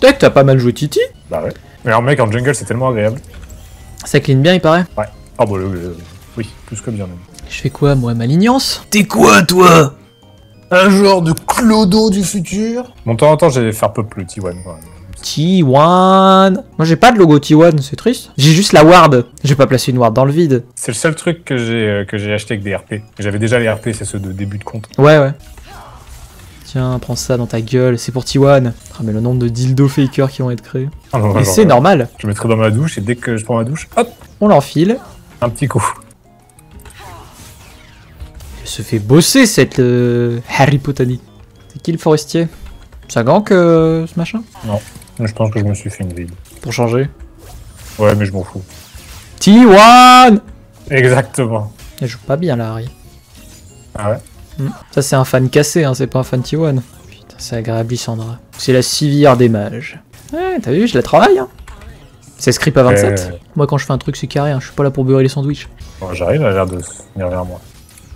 Peut-être t'as pas mal joué Titi. Bah ouais. Mais un mec en jungle, c'est tellement agréable. Ça clean bien, il paraît. Ouais. Ah bah oui, plus que bien même. Je fais quoi, moi, malignance? T'es quoi, toi? Un genre de clodo du futur. Bon, de temps en temps, j'ai faire pop le T1 quand même. T1. Moi, j'ai pas de logo T1, c'est triste. J'ai juste la ward. Je vais pas placer une ward dans le vide. C'est le seul truc que j'ai acheté avec des RP. J'avais déjà les RP, c'est ceux de début de compte. Ouais. Tiens, prends ça dans ta gueule, c'est pour T1. Ah, mais le nombre de dildo fakers qui vont être créés. Ah, non, Et c'est normal. Je mettrai dans ma douche et dès que je prends ma douche, hop, On l'enfile. un petit coup. Elle se fait bosser cette Harry Potter. C'est qui le forestier? Ça gank ce machin? Non, je pense que je me suis fait une ville. Pour changer. Ouais, mais je m'en fous. T1. Exactement. Elle joue pas bien là, Harry. Ah ouais? Ça c'est un fan cassé, hein, c'est pas un fan T1. Putain, c'est agréable Lissandra. C'est la civire des mages. Ouais, t'as vu, je la travaille. Hein. C'est script à 27. Moi quand je fais un truc c'est carré, hein. Je suis pas là pour beurrer les sandwichs. Bon, j'arrive, elle a l'air de venir vers moi.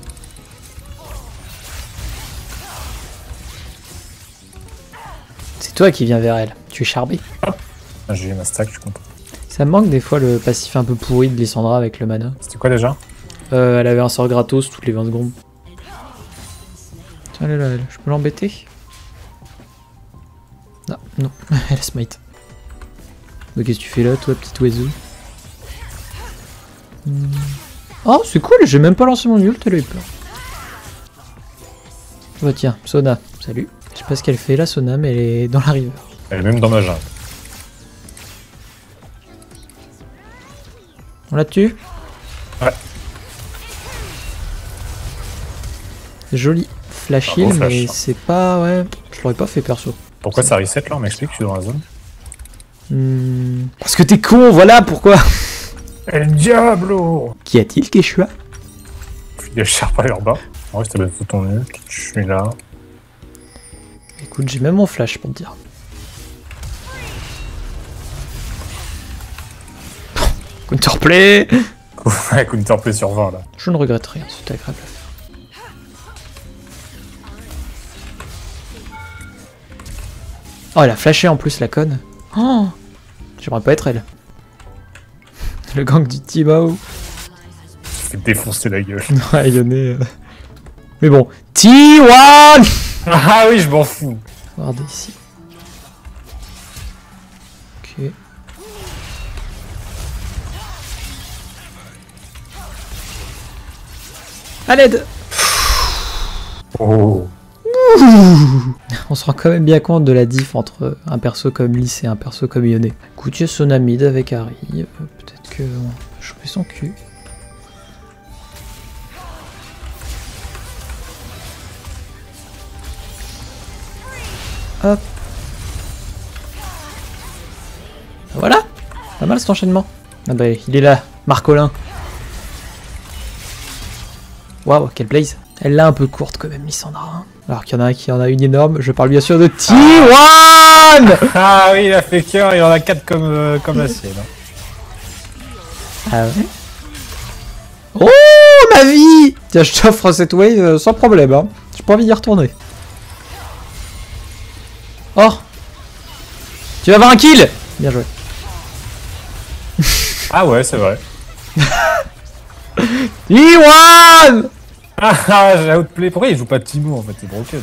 C'est toi qui viens vers elle. Tu es charbé. Ah, j'ai eu ma stack, je suis content. Ça me manque des fois le passif un peu pourri de Lissandra avec le mana. C'était quoi déjà? Elle avait un sort gratos toutes les 20 secondes. Tiens, elle est là, elle. Je peux l'embêter? Non, elle a smite. Donc qu'est-ce que tu fais là, toi, petit oiseau? Oh, c'est cool, j'ai même pas lancé mon ult, elle a eu peur. Oh tiens, Sona, salut. Je sais pas ce qu'elle fait là, Sona, mais elle est dans la river. Elle est même dans ma jungle. On la tue? Ouais. Joli flash heal, flash, mais ça. c'est pas... Ouais, je l'aurais pas fait perso. Pourquoi ça reset là? On m'explique, je suis dans la zone. Parce que t'es con, voilà pourquoi. El Diablo! Qu'y a-t-il, Quechua? Il y a Sharp à bas. En vrai, c'était bien tout ton nœud. Je suis là. Écoute, j'ai même mon flash pour te dire. Counterplay. Avec une counterplay sur 20 là. Je ne regrette rien, c'était agréable à faire. Oh, elle a flashé en plus, la conne. Oh, j'aimerais pas être elle. Le gang du Timo. Je vais défoncer la gueule. Ouais, Yone. Mais bon, T1. Ah oui, je m'en fous. Regardez ici. Ok. À l'aide. Oh. On se rend quand même bien compte de la diff entre un perso comme Lys et un perso comme Yone. Écoute, il y a Sonamide avec Harry. Peut-être que on peut choper son cul. Hop. Voilà. Pas mal cet enchaînement. Ah bah il est là, Marcolin. Waouh, quelle blaze. Elle l'a un peu courte quand même, Lissandra. Hein. Alors qu'il y en a un qui en a une énorme. Je parle bien sûr de T1. Ah oui, il a fait cœur, il en a 4 comme la sienne. Ah ouais. Oh, ma vie. Tiens, je t'offre cette wave sans problème. Hein. J'ai pas envie d'y retourner. Oh. Tu vas avoir un kill. Bien joué. Ah ouais, c'est vrai. T1. Ah, j'ai outplay. Pourquoi il joue pas Timo en fait? C'est broken.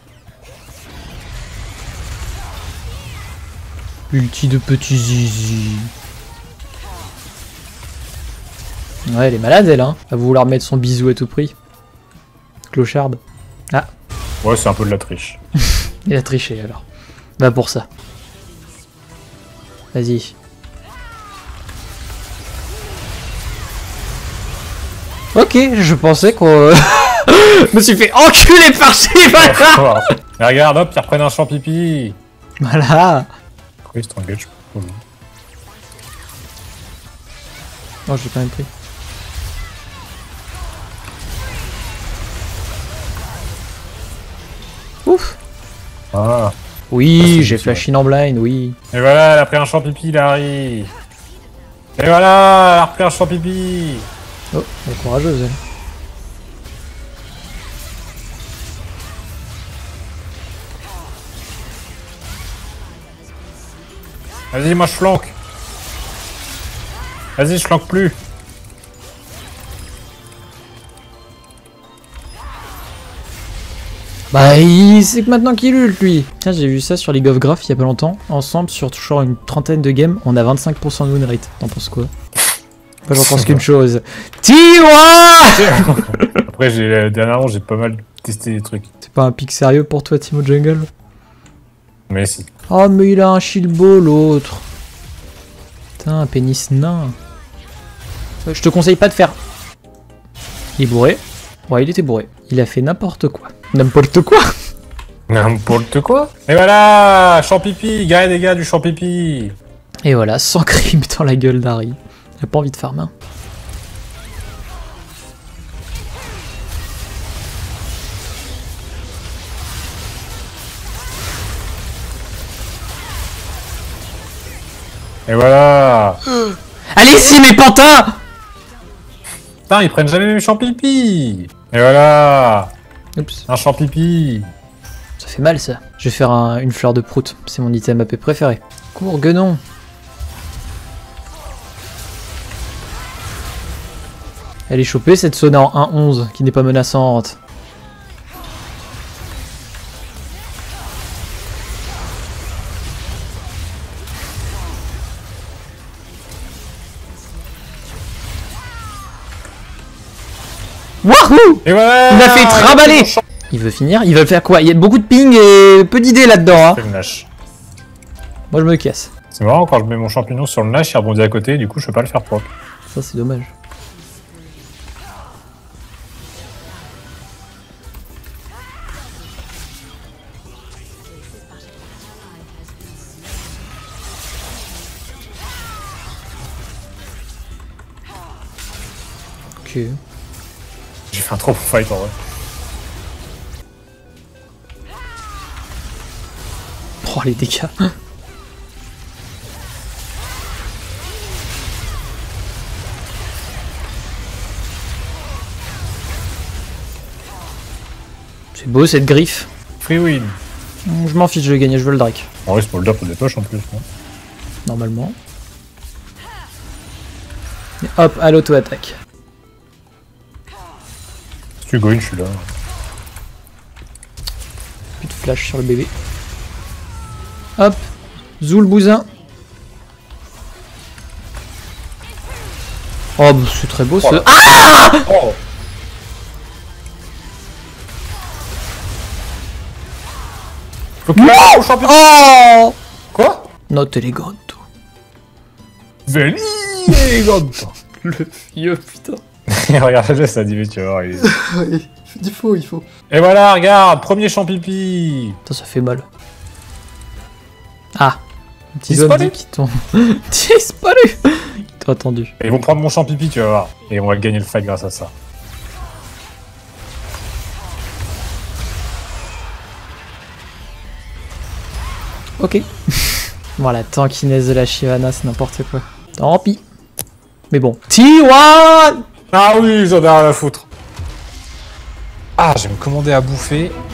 Ulti de petit zizi. Ouais, elle est malade elle, hein. Elle va vouloir mettre son bisou à tout prix. Clocharde. Ah, Ouais, c'est un peu de la triche. il a triché alors. Va pour ça. Vas-y. Ok, je pensais qu'on... Je me suis fait enculer par ces bâtards. Mais regarde, hop, ils reprennent un champ pipi. Voilà. Pourquoi il se t'engage? Oh, j'ai quand même pris. Ouf. Ah. Oui, j'ai flash in en blind, oui. Et voilà, elle a pris un champ pipi, Larry. Et voilà, elle a repris un champ pipi. Oh, elle est courageuse, elle. Vas-y, moi je flanque. Vas-y, je flanque plus. Bah, c'est que maintenant qu'il ult, lui. Tiens, j'ai vu ça sur League of Graph il y a pas longtemps. Ensemble, sur toujours une trentaine de games, on a 25% de win rate. T'en penses quoi? Moi, j'en pense qu'une chose. T1. Après, dernièrement, j'ai pas mal testé des trucs. C'est pas un pic sérieux pour toi, Timo Jungle? Mais si. Oh, mais il a un shieldbo, l'autre. Putain, un pénis nain. Je te conseille pas de faire... Il est bourré. Ouais, il était bourré. Il a fait n'importe quoi. N'importe quoi. N'importe quoi. Et voilà, champipi, gars et des gars du champipi. Et voilà, 100 creep dans la gueule d'Harry. J'ai pas envie de farm. Hein. Et voilà. Allez, si, mes pantins. Putain, ils prennent jamais mes champipi. Et voilà. Oups. Un champipi. Ça fait mal, ça. Je vais faire une fleur de prout. C'est mon item AP préféré. Cours, guenon. Elle est chopée, cette Sona en 1-11, qui n'est pas menaçante. Wouhou! Et voilà. Il a fait trimballer! Il veut finir? Il veut faire quoi? Il y a beaucoup de ping et peu d'idées là-dedans. Hein. C'est le Nash. Moi, je me casse. C'est marrant, quand je mets mon champignon sur le Nash, il rebondit à côté, du coup, je peux pas le faire proc. Ça, c'est dommage. Ok. J'ai fait un trop bon fight en vrai. Oh, les dégâts. C'est beau cette griffe. Free win. Je m'en fiche, je vais gagner, je veux le Drake. En vrai, c'est pour le dire pour des poches en plus. Non Normalement. Et hop, à l'auto-attaque. si tu go in, je suis là. Plus de flash sur le bébé. Hop, zou le bousin. Oh, bah, c'est très beau ce. Oh. Ah Oh. Non champignon. Oh Quoi? Not elegante. Veni elegante. Le vieux, putain. Regarde, ça dit, mais tu vas voir. Il faut, il faut. Et voilà, regarde, premier champipi. Ça fait mal. Ah, un petit Disparu. zombie qui tombe. Disparu. T'as attendu. Et ils vont prendre mon champipi, tu vas voir. Et on va gagner le fight grâce à ça. Ok. Voilà, tankiness de la Shyvana, c'est n'importe quoi. Tant pis. Mais bon. T1. Ah oui, j'en ai rien à foutre. Ah, je vais me commander à bouffer.